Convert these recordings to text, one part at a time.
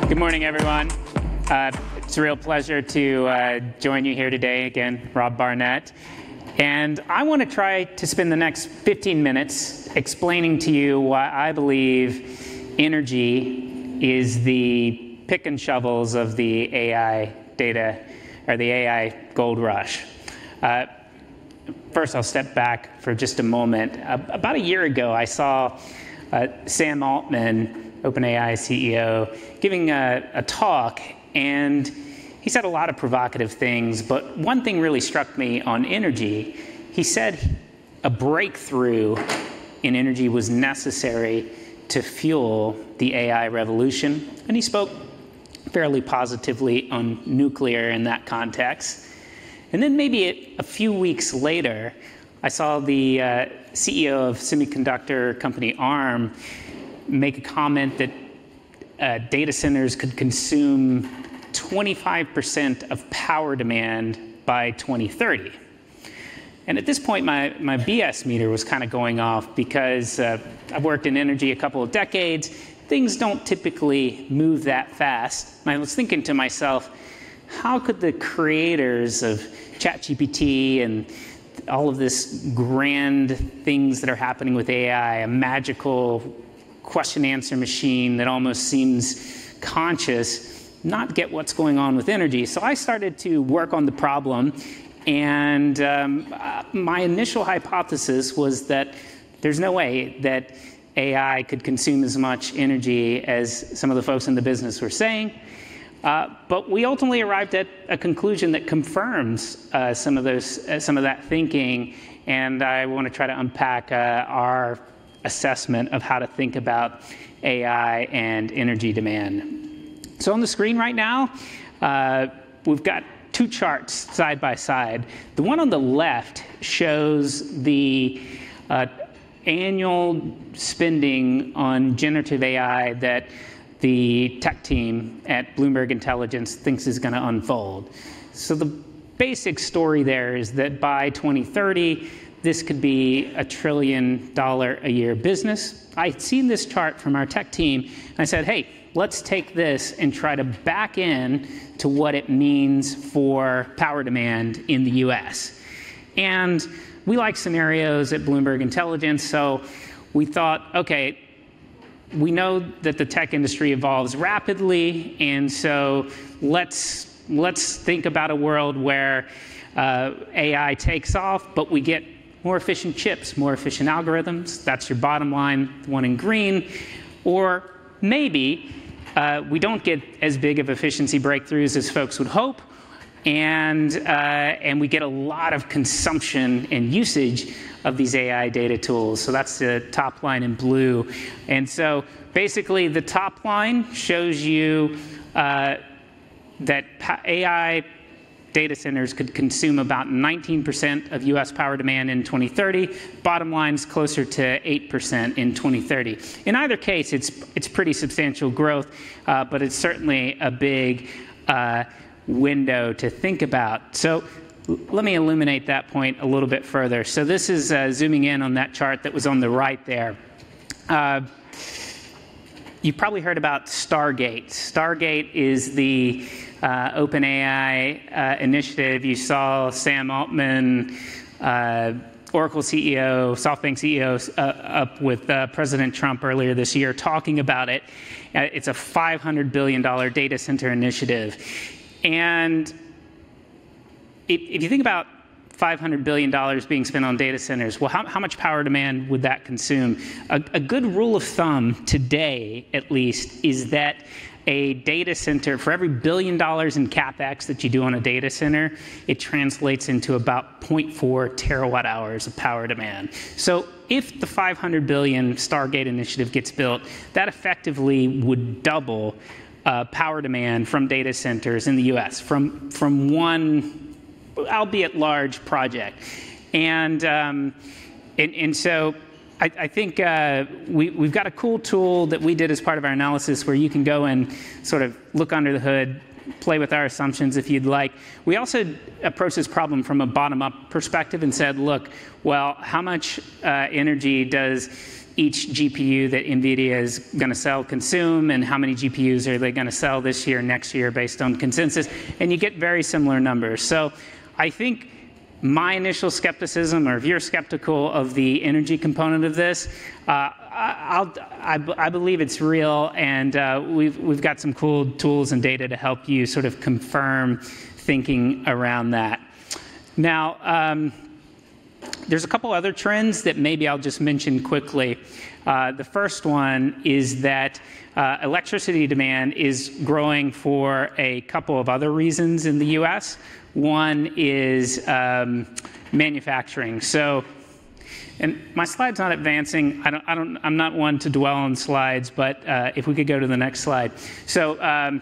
Good morning, everyone. It's a real pleasure to join you here today. Again, Rob Barnett. And I want to try to spend the next 15 minutes explaining to you why I believe energy is the pick and shovels of the AI data, or the AI gold rush. First, I'll step back for just a moment. About a year ago, I saw Sam Altman, OpenAI CEO, giving a talk, and he said a lot of provocative things, but one thing really struck me on energy. He said a breakthrough in energy was necessary to fuel the AI revolution, and he spoke fairly positively on nuclear in that context. And then maybe a few weeks later, I saw the CEO of semiconductor company ARM make a comment that data centers could consume 25% of power demand by 2030. And at this point, my BS meter was kind of going off because I've worked in energy a couple of decades. Things don't typically move that fast. And I was thinking to myself, how could the creators of ChatGPT and all of this grand things that are happening with AI, a magical question-answer machine that almost seems conscious, not get what's going on with energy? So I started to work on the problem, and my initial hypothesis was that there's no way that AI could consume as much energy as some of the folks in the business were saying. But we ultimately arrived at a conclusion that confirms some of that thinking, and I want to try to unpack our assessment of how to think about AI and energy demand. So on the screen right now, we've got two charts side by side. The one on the left shows the annual spending on generative AI that the tech team at Bloomberg Intelligence thinks is going to unfold. So the basic story there is that by 2030, this could be $1 trillion a year business. I'd seen this chart from our tech team, and I said, hey, let's take this and try to back in to what it means for power demand in the US. And we like scenarios at Bloomberg Intelligence, so we thought, okay, we know that the tech industry evolves rapidly, and so let's think about a world where AI takes off, but we get more efficient chips, more efficient algorithms. That's your bottom line, the one in green. Or maybe we don't get as big of efficiency breakthroughs as folks would hope, and we get a lot of consumption and usage of these AI data tools. So that's the top line in blue. And so basically the top line shows you that AI data centers could consume about 19% of US power demand in 2030. Bottom line's closer to 8% in 2030. In either case, it's pretty substantial growth, but it's certainly a big window to think about. So let me illuminate that point a little bit further. So this is zooming in on that chart that was on the right there. You've probably heard about Stargate. Stargate is the OpenAI initiative. You saw Sam Altman, Oracle CEO, SoftBank CEO, up with President Trump earlier this year talking about it. It's a $500 billion data center initiative. And if you think about $500 billion being spent on data centers, well, how much power demand would that consume? A good rule of thumb today, at least, is that a data center, for every $1 billion in CapEx that you do on a data center, it translates into about 0.4 terawatt hours of power demand. So if the $500 billion Stargate initiative gets built, that effectively would double power demand from data centers in the US, from one, albeit large, project. And so I think we've got a cool tool that we did as part of our analysis where you can go and sort of look under the hood, play with our assumptions if you'd like. We also approached this problem from a bottom-up perspective and said, look, well, how much energy does each GPU that NVIDIA is going to sell consume, and how many GPUs are they going to sell this year, next year, based on consensus, and you get very similar numbers. So I think my initial skepticism, or if you're skeptical of the energy component of this, I believe it's real, and we've got some cool tools and data to help you sort of confirm thinking around that. Now, there's a couple other trends that maybe I'll just mention quickly. The first one is that electricity demand is growing for a couple of other reasons in the US. One is manufacturing. So, and my slide's not advancing. I'm not one to dwell on slides, but if we could go to the next slide. So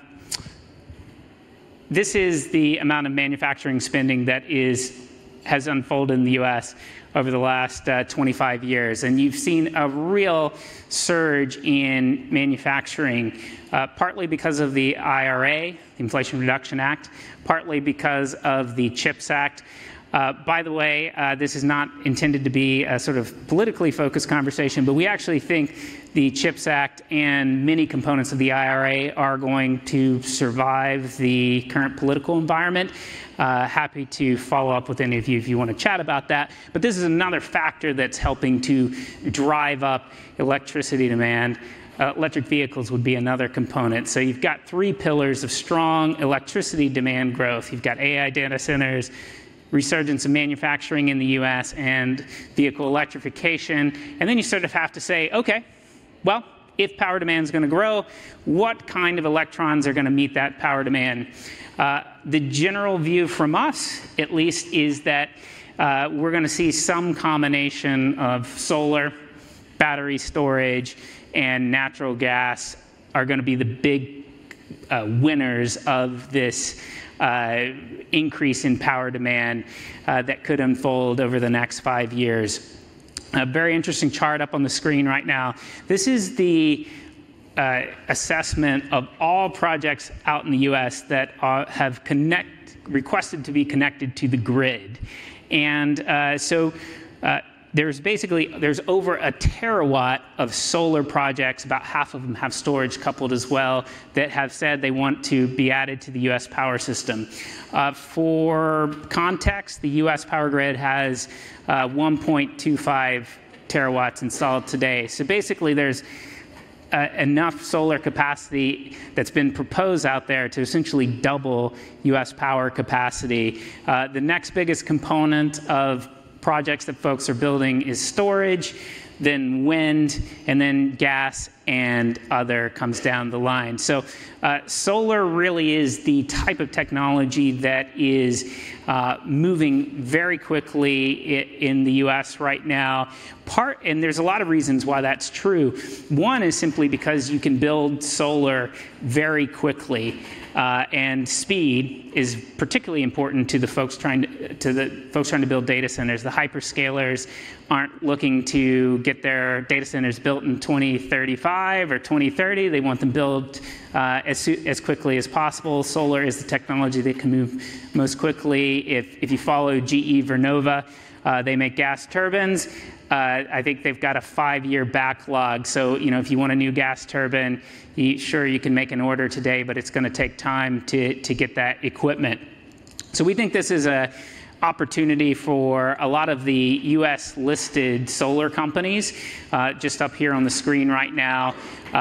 this is the amount of manufacturing spending that has unfolded in the US over the last 25 years. And you've seen a real surge in manufacturing, partly because of the IRA, the Inflation Reduction Act, partly because of the CHIPS Act. By the way, this is not intended to be a sort of politically focused conversation, but we actually think the CHIPS Act and many components of the IRA are going to survive the current political environment. Happy to follow up with any of you if you want to chat about that. But this is another factor that's helping to drive up electricity demand. Electric vehicles would be another component. So you've got three pillars of strong electricity demand growth. You've got AI data centers, resurgence of manufacturing in the US, and vehicle electrification. And then you sort of have to say, okay, well, if power demand is going to grow, what kind of electrons are going to meet that power demand? The general view from us, at least, is that we're going to see some combination of solar, battery storage, and natural gas are going to be the big winners of this increase in power demand that could unfold over the next 5 years. A very interesting chart up on the screen right now. This is the assessment of all projects out in the US that have requested to be connected to the grid. And there's over a terawatt of solar projects, about half of them have storage coupled as well, that have said they want to be added to the US power system. For context, the US power grid has 1.25 terawatts installed today. So basically there's enough solar capacity that's been proposed out there to essentially double US power capacity. The next biggest component of projects that folks are building is storage, then wind, and then gas and other comes down the line. So solar really is the type of technology that is moving very quickly in the US right now. And there's a lot of reasons why that's true. One is simply because you can build solar very quickly. And speed is particularly important to the folks trying to build data centers. The hyperscalers aren't looking to get their data centers built in 2035 or 2030. They want them built as quickly as possible. Solar is the technology that can move most quickly. If you follow GE Vernova, they make gas turbines. I think they've got a 5-year backlog. So, if you want a new gas turbine, sure, you can make an order today, but it's going to take time to get that equipment. So we think this is an opportunity for a lot of the US listed solar companies. Just up here on the screen right now,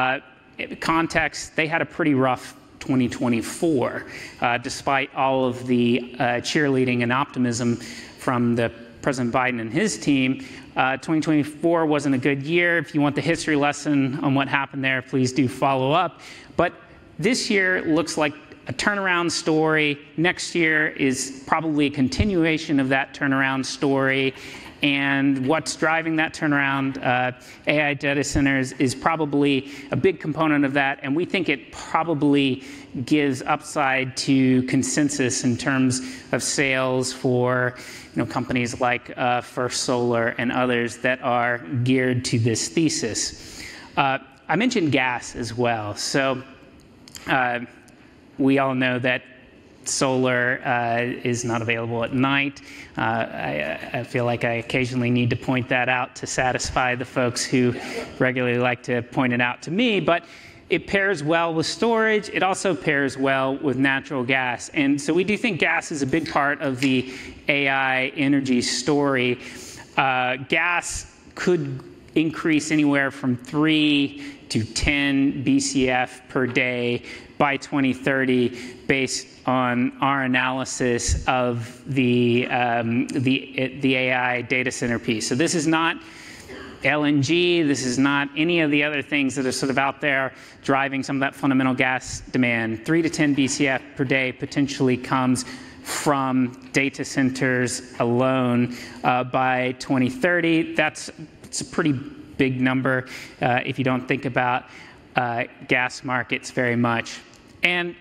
context, they had a pretty rough 2024, despite all of the cheerleading and optimism from the President Biden and his team. 2024 wasn't a good year. If you want the history lesson on what happened there, please do follow up. But this year looks like a turnaround story. Next year is probably a continuation of that turnaround story. And what's driving that turnaround, AI data centers, is probably a big component of that. And we think it probably gives upside to consensus in terms of sales for companies like First Solar and others that are geared to this thesis. I mentioned gas as well. So we all know that solar is not available at night. I feel like I occasionally need to point that out to satisfy the folks who regularly like to point it out to me, but it pairs well with storage. It also pairs well with natural gas. And so we do think gas is a big part of the AI energy story. Gas could increase anywhere from 3 to 10 BCF per day by 2030 based on our analysis of the AI data center piece. So this is not LNG, this is not any of the other things that are sort of out there driving some of that fundamental gas demand. 3 to 10 BCF per day potentially comes from data centers alone by 2030. It's a pretty big number if you don't think about gas markets very much. And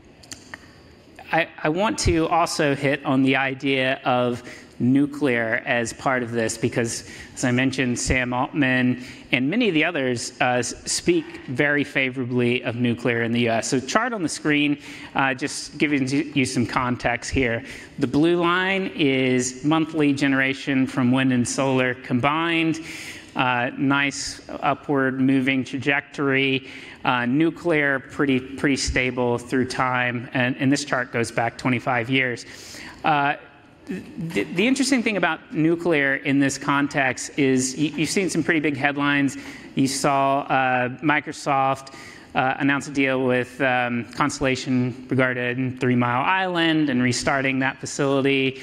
I want to also hit on the idea of nuclear as part of this because, as I mentioned, Sam Altman and many of the others speak very favorably of nuclear in the U.S. So chart on the screen, just giving you some context here. The blue line is monthly generation from wind and solar combined. Nice upward moving trajectory. Nuclear, pretty stable through time. And this chart goes back 25 years. The interesting thing about nuclear in this context is you've seen some pretty big headlines. You saw Microsoft announce a deal with Constellation regarding 3 Mile Island and restarting that facility.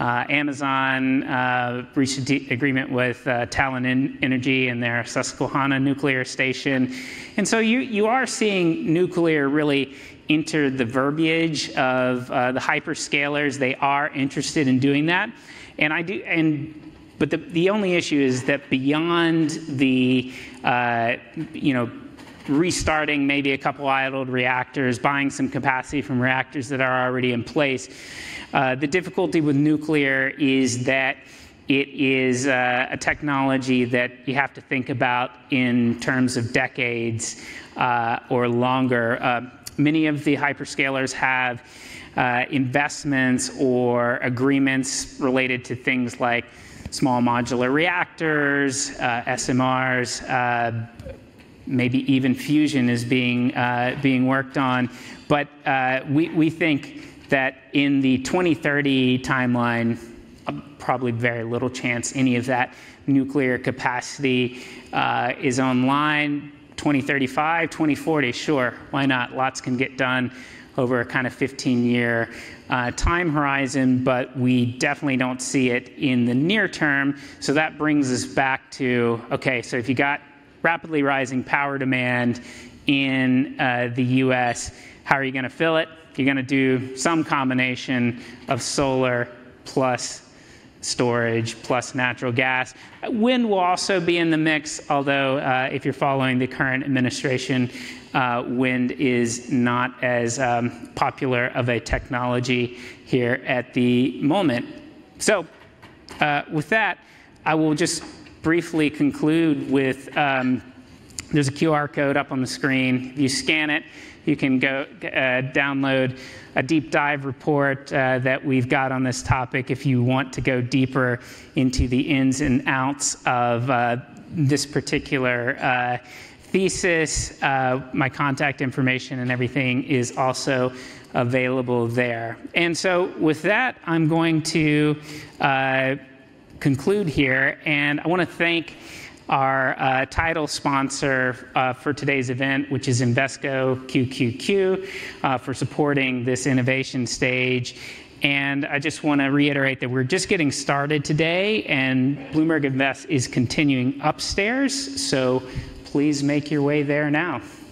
Amazon reached an agreement with Talon Energy and their Susquehanna nuclear station. And so you are seeing nuclear really enter the verbiage of the hyperscalers. They are interested in doing that. But the only issue is that beyond the restarting maybe a couple idled reactors, buying some capacity from reactors that are already in place, the difficulty with nuclear is that it is a technology that you have to think about in terms of decades or longer. Many of the hyperscalers have investments or agreements related to things like small modular reactors, SMRs, maybe even fusion is being worked on. But we think that in the 2030 timeline, probably very little chance any of that nuclear capacity is online. 2035, 2040, sure, why not? Lots can get done over a kind of 15-year time horizon, but we definitely don't see it in the near term. So that brings us back to, okay, so if you got rapidly rising power demand in the US, how are you going to fill it? You're going to do some combination of solar plus storage plus natural gas. Wind will also be in the mix, although if you're following the current administration, wind is not as popular of a technology here at the moment. So with that, I will just briefly conclude with, there's a QR code up on the screen. If you scan it, you can go download a deep dive report that we've got on this topic if you want to go deeper into the ins and outs of this particular thesis. My contact information and everything is also available there. And so with that, I'm going to conclude here, and I want to thank our title sponsor for today's event, which is Invesco QQQ, for supporting this innovation stage. And I just want to reiterate that we're just getting started today, and Bloomberg Invest is continuing upstairs, so please make your way there now.